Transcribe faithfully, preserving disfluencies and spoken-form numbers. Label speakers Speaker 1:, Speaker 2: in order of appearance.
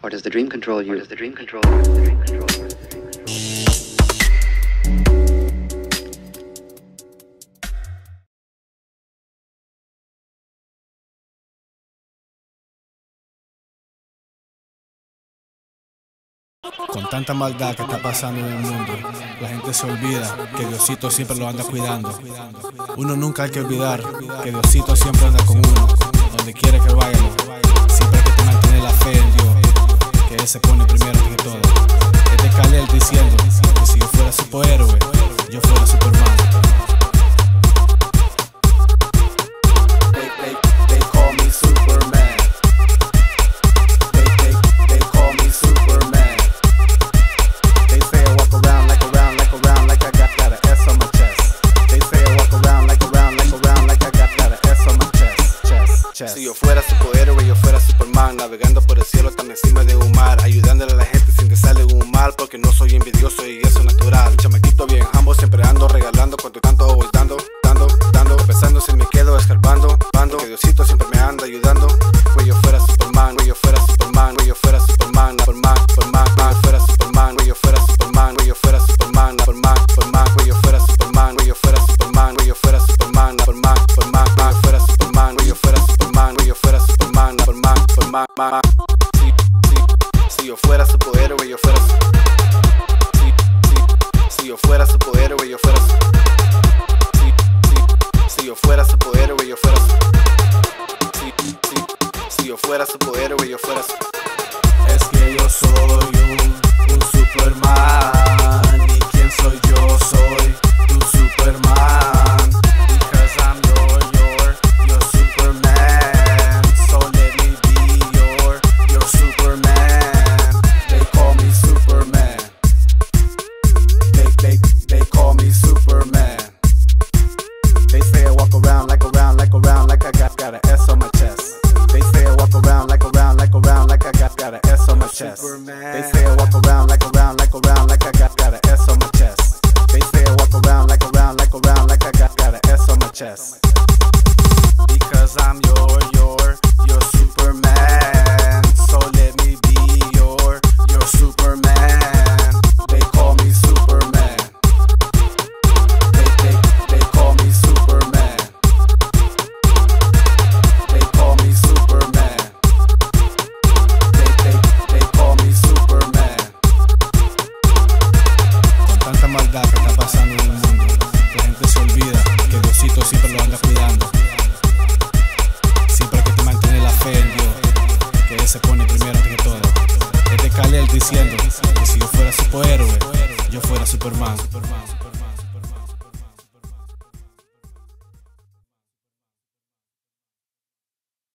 Speaker 1: Or does the dream control you? Or does the dream control you? Does the dream control you?
Speaker 2: Con tanta maldad que está pasando en el mundo, la gente se olvida que Diosito siempre lo anda cuidando. Uno nunca hay que olvidar que Diosito siempre anda con uno, donde quiera que vaya. Siempre hay que mantener la fe en Dios, que Él se pone primero que todo. Es de K A L-E diciendo que si yo fuera superhéroe, yo fuera Superman.
Speaker 3: Si yo fuera superhéroe, yo fuera Superman, navegando por el cielo tan encima de un mar, ayudándole a la gente sin que salga un mal, porque no soy envidioso y eso es natural. Chamaquito bien, ambos siempre ando regalando, cuanto tanto voy dando, dando, dando, pensando si me quedo escarbando, bando, que Diosito siempre me anda ayudando. Pues yo fuera Superman, pues yo fuera Superman, pues yo fuera Superman, Superman, Superman, pues yo fuera Superman, pues yo fuera Superman, pues yo fuera Superman, Superman, Superman, pues yo fuera Superman, pues yo fuera Superman, pues yo fuera Superman, Superman, Superman, pues yo fuera Superman, pues yo fuera Superman, pues yo fuera Superman, Superman, Superman, Superman. Si, si, si yo fuera superhéroe, yo fuera. Si, si, si yo fuera superhéroe, yo fuera. Si, si, si yo fuera superhéroe, yo fuera. Si, si, si yo fuera superhéroe, yo fuera.
Speaker 2: Es que yo soy un, un Superman. ¿Y quién soy yo? Soy tu Superman. Because I'm your, your, your Superman. So let me be your, your Superman. They call me Superman. They, they, they call me Superman. They say I walk around like around, like around, like I got, got an S on my chest. They say I walk around like around, like around, like I got, got an S on my chest.
Speaker 3: Superman.
Speaker 2: They say I walk around like around, like around, like I got, got an S on my chest. They say I walk around like around, like around, like I got, got an S on my chest. Because I'm your, your, your Superman. So let me be your, your Superman. They call me Superman. They, they, they call me Superman. They call me Superman. They, they, they call me Superman. Con tanta maldad que está pasando en el mundo, la gente se olvida que Diosito siempre lo anda cuidando. Siempre hay que mantener la fe en Dios, que Él se pone primero que todo. Es de K A L-E diciendo que si yo fuera superhéroe, yo fuera Superman.